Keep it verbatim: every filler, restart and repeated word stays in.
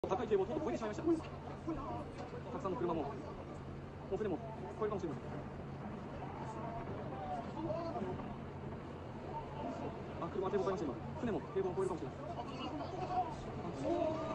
高い堤防をとうとう越えてしまいました。たくさんの車も、もう船も越えるかもしれません。あ、車は堤防を越えました。今、船も堤防を越えるかもしれません。